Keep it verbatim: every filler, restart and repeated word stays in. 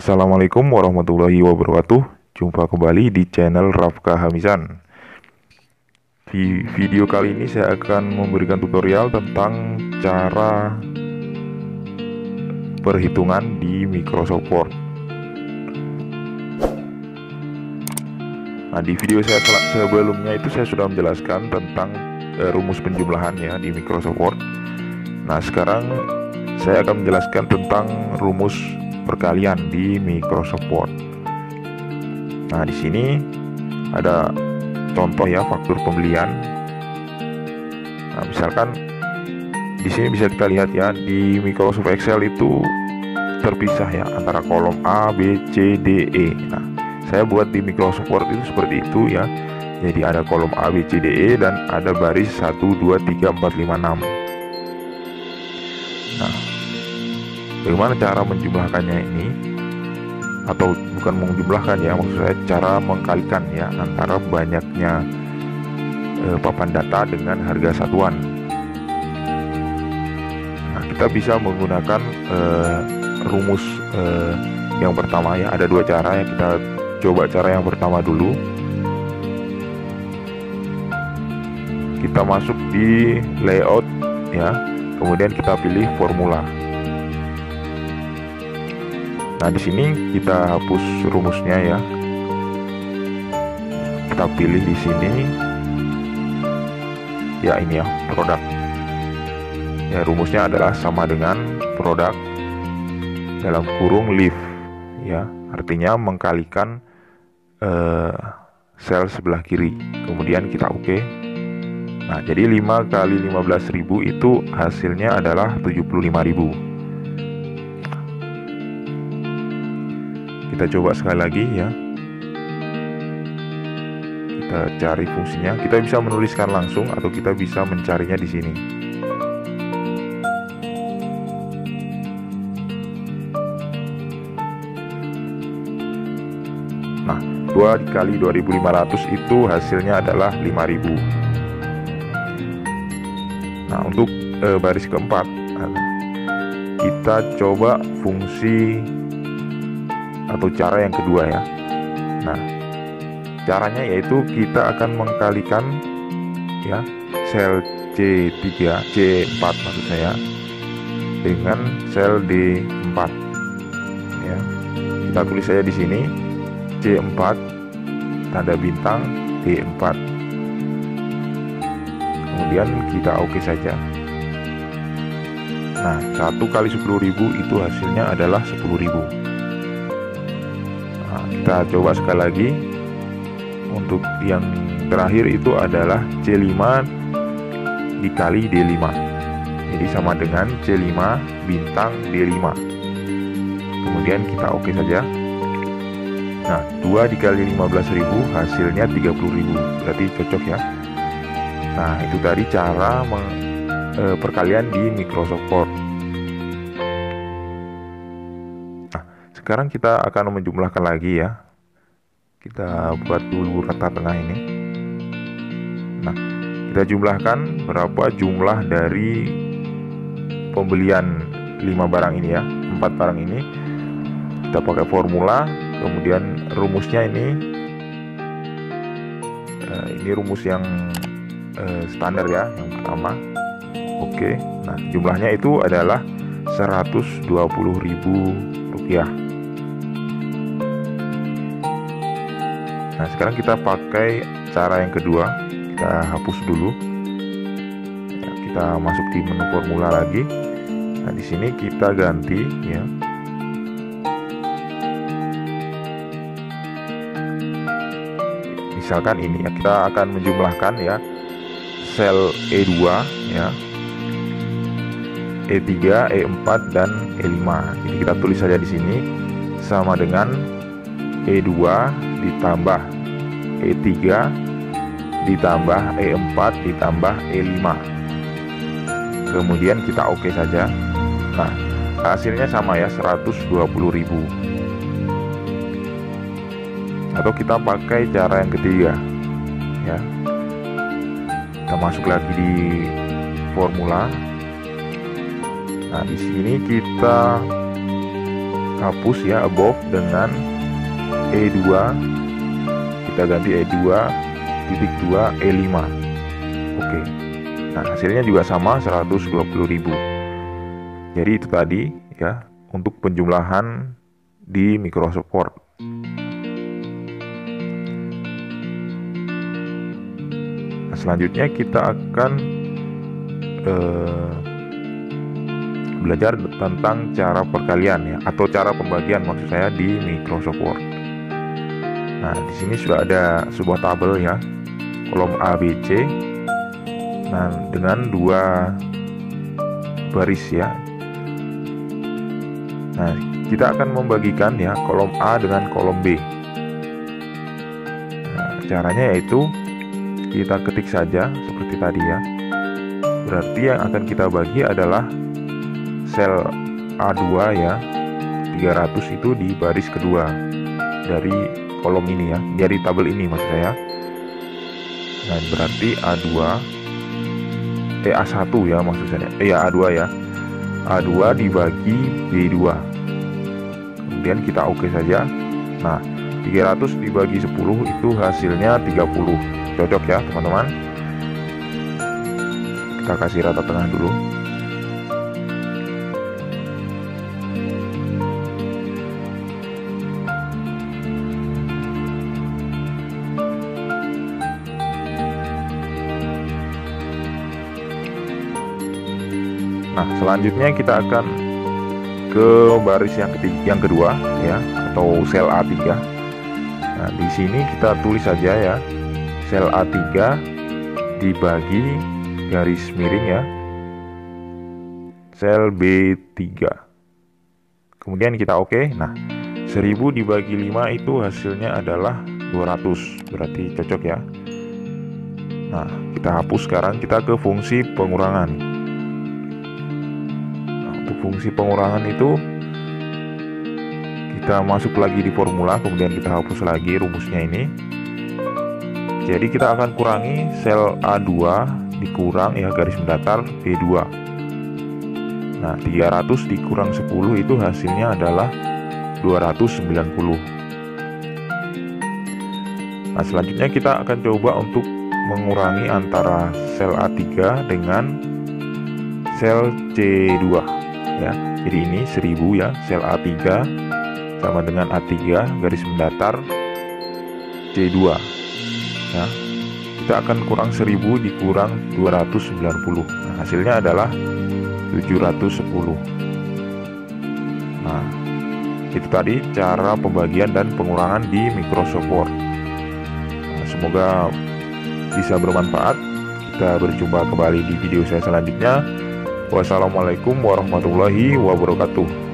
Assalamualaikum warahmatullahi wabarakatuh. Jumpa kembali di channel Rafka Hamisan. Di video kali ini saya akan memberikan tutorial tentang cara perhitungan di Microsoft Word. Nah, di video saya sebelumnya itu saya sudah menjelaskan tentang eh, rumus penjumlahan ya di Microsoft Word. Nah, sekarang saya akan menjelaskan tentang rumus perkalian di Microsoft Word. Nah, di sini ada contoh ya faktur pembelian. Nah, misalkan di sini bisa kita lihat ya di Microsoft Excel itu terpisah ya antara kolom A, B, C, D, E. Nah, saya buat di Microsoft Word itu seperti itu ya. Jadi ada kolom A, B, C, D, E dan ada baris satu, dua, tiga, empat, lima, enam. Nah, bagaimana cara menjumlahkannya ini? Atau bukan menjumlahkan ya, maksud saya cara mengkalikan ya antara banyaknya eh, papan data dengan harga satuan. Nah, kita bisa menggunakan eh, rumus eh, yang pertama ya. Ada dua cara ya, kita coba cara yang pertama dulu. Kita masuk di layout ya, kemudian kita pilih formula. Nah, di sini kita hapus rumusnya ya. Kita pilih di sini. Ya, ini ya, produk. Ya, rumusnya adalah sama dengan produk dalam kurung leave ya. Artinya mengkalikan eh, sel sebelah kiri. Kemudian kita oke. Nah, jadi lima kali lima belas ribu itu hasilnya adalah tujuh puluh lima ribu. Kita coba sekali lagi ya. Kita cari fungsinya. Kita bisa menuliskan langsung atau kita bisa mencarinya di sini. Nah, dua kali dua ribu lima ratus itu hasilnya adalah lima ribu. Nah, untuk e, baris keempat kita coba fungsi atau cara yang kedua ya. Nah, caranya yaitu kita akan mengkalikan ya sel C tiga, C empat maksud saya dengan sel D empat ya. Kita tulis saja di sini C empat tanda bintang D empat. Kemudian kita oke saja. Nah, satu kali sepuluh ribu itu hasilnya adalah sepuluh ribu. Nah, kita coba sekali lagi. Untuk yang terakhir itu adalah C lima dikali D lima. Jadi sama dengan C lima bintang D lima. Kemudian kita oke saja. Nah, dua dikali lima belas ribu hasilnya tiga puluh ribu. Berarti cocok ya. Nah, itu tadi cara meng, e, perkalian di Microsoft Word. Sekarang kita akan menjumlahkan lagi ya. Kita buat dulu kata tengah ini. Nah, kita jumlahkan berapa jumlah dari pembelian lima barang ini ya, empat barang ini. Kita pakai formula, kemudian rumusnya ini eh, ini rumus yang eh, standar ya, yang pertama. Oke. Nah, jumlahnya itu adalah seratus dua puluh ribu rupiah. Nah, sekarang kita pakai cara yang kedua. Kita hapus dulu. Ya, kita masuk di menu formula lagi. Nah, di sini kita ganti ya. Misalkan ini ya, kita akan menjumlahkan ya sel E dua ya, E tiga, E empat dan E lima. Jadi kita tulis saja di sini sama dengan E dua ditambah E tiga ditambah E empat ditambah E lima. Kemudian kita oke saja. Nah, hasilnya sama ya, seratus dua puluh ribu. Atau kita pakai cara yang ketiga ya. Kita masuk lagi di formula. Nah, di sini kita hapus ya above dengan E dua, kita ganti E dua titik dua E lima. Oke. Nah, hasilnya juga sama seratus dua puluh ribu. Jadi itu tadi ya untuk penjumlahan di Microsoft Word. Nah, selanjutnya kita akan eh, belajar tentang cara perkalian ya, atau cara pembagian maksud saya di Microsoft Word. Nah, di sini sudah ada sebuah tabel ya, kolom A, B, C. Nah, dengan dua baris ya. Nah, kita akan membagikan ya kolom A dengan kolom B. Nah, caranya yaitu kita ketik saja seperti tadi ya. Berarti yang akan kita bagi adalah sel A dua ya, tiga ratus itu di baris kedua dari kolom ini ya, dari tabel ini maksud saya. Nah, berarti A dua eh A satu ya maksud saya. Eh ya A dua ya. A dua dibagi B dua. Kemudian kita oke saja. Nah, tiga ratus dibagi sepuluh itu hasilnya tiga puluh. Cocok ya, teman-teman. Kita kasih rata tengah dulu. Nah, selanjutnya kita akan ke baris yang ketiga, yang kedua ya, atau sel A tiga. Nah, di sini kita tulis saja ya, sel A tiga dibagi garis miring ya, sel B tiga. Kemudian kita oke. Nah, seribu dibagi lima itu hasilnya adalah dua ratus. Berarti cocok ya. Nah, kita hapus sekarang, kita ke fungsi pengurangan. Fungsi pengurangan itu kita masuk lagi di formula, kemudian kita hapus lagi rumusnya ini. Jadi kita akan kurangi sel A dua dikurang ya garis mendatar B dua. Nah, tiga ratus dikurang sepuluh itu hasilnya adalah dua ratus sembilan puluh. Nah, selanjutnya kita akan coba untuk mengurangi antara sel A tiga dengan sel C dua. Ya, jadi ini seribu ya, sel A tiga sama dengan A tiga garis mendatar C dua ya. Kita akan kurang seribu dikurang dua ratus sembilan puluh. Nah, hasilnya adalah tujuh ratus sepuluh. Nah, itu tadi cara pembagian dan pengurangan di Microsoft Word. Nah, semoga bisa bermanfaat. Kita berjumpa kembali di video saya selanjutnya. Wassalamualaikum warahmatullahi wabarakatuh.